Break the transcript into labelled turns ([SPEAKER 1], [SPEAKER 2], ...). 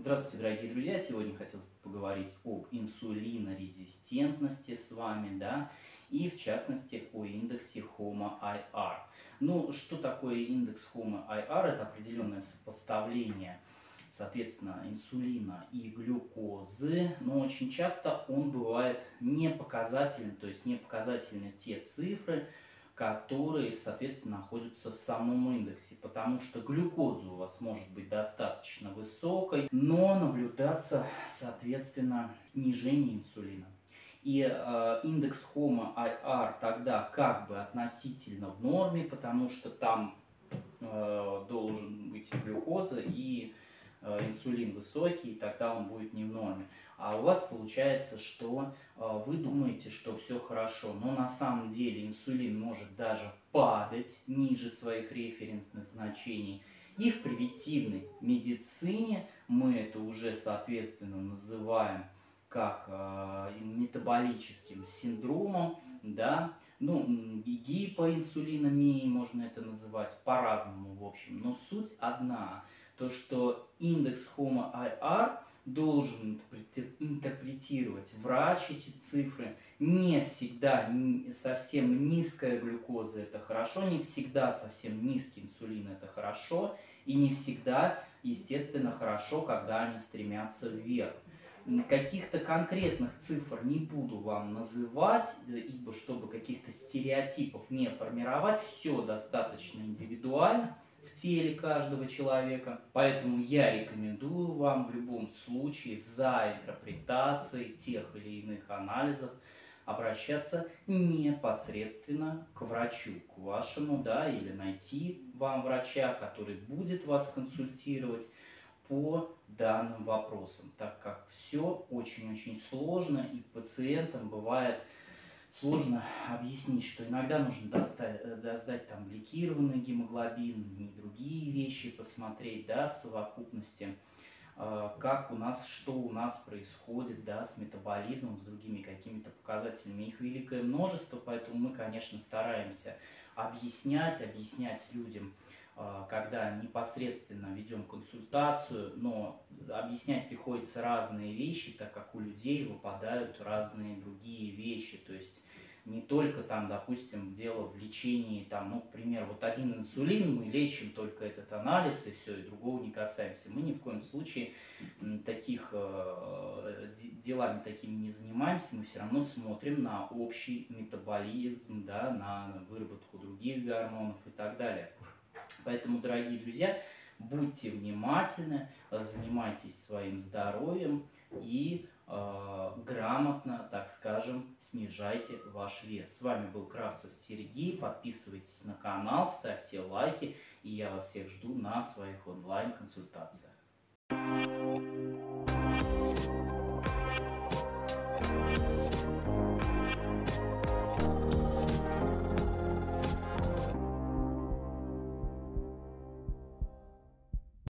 [SPEAKER 1] Здравствуйте, дорогие друзья! Сегодня хотел поговорить об инсулинорезистентности с вами, да, и в частности о индексе HOMA-IR. Ну, что такое индекс HOMA-IR? Это определенное сопоставление, соответственно, инсулина и глюкозы, но очень часто он бывает не показательный, то есть не показательны те цифры, которые, соответственно, находятся в самом индексе, потому что глюкоза у вас может быть достаточно высокой, но наблюдаться, соответственно, снижение инсулина. И индекс HOMA-IR тогда как бы относительно в норме, потому что там должен быть глюкоза и инсулин высокий, и тогда он будет не в норме. А у вас получается, что вы думаете, что все хорошо, но на самом деле инсулин может даже падать ниже своих референсных значений. И в превентивной медицине мы это уже, соответственно, называем как метаболическим синдромом, да, ну, гипоинсулиномией можно это называть по-разному, в общем, но суть одна, то, что индекс HOMA-IR должен интерпретировать врач эти цифры. Не всегда совсем низкая глюкоза это хорошо, не всегда совсем низкий инсулин это хорошо, и не всегда, естественно, хорошо, когда они стремятся вверх. Каких-то конкретных цифр не буду вам называть, ибо чтобы каких-то стереотипов не формировать, все достаточно индивидуально в теле каждого человека. Поэтому я рекомендую вам в любом случае за интерпретацией тех или иных анализов обращаться непосредственно к врачу, к вашему, да, или найти вам врача, который будет вас консультировать по данным вопросам, так как все очень-очень сложно, и пациентам бывает сложно объяснить, что иногда нужно сдать там гликированный гемоглобин, и другие вещи посмотреть, да, в совокупности, как у нас, что у нас происходит, да, с метаболизмом, с другими какими-то показателями. Их великое множество, поэтому мы, конечно, стараемся объяснять людям, когда непосредственно ведем консультацию, но объяснять приходится разные вещи, так как у людей выпадают разные другие вещи, то есть не только там, допустим, дело в лечении, там, ну, к примеру, вот один инсулин, мы лечим только этот анализ, и все, и другого не касаемся. Мы ни в коем случае делами такими не занимаемся, мы все равно смотрим на общий метаболизм, да, на выработку других гормонов и так далее. Поэтому, дорогие друзья, будьте внимательны, занимайтесь своим здоровьем и грамотно, так скажем, снижайте ваш вес. С вами был Кравцев Сергей. Подписывайтесь на канал, ставьте лайки, и я вас всех жду на своих онлайн-консультациях.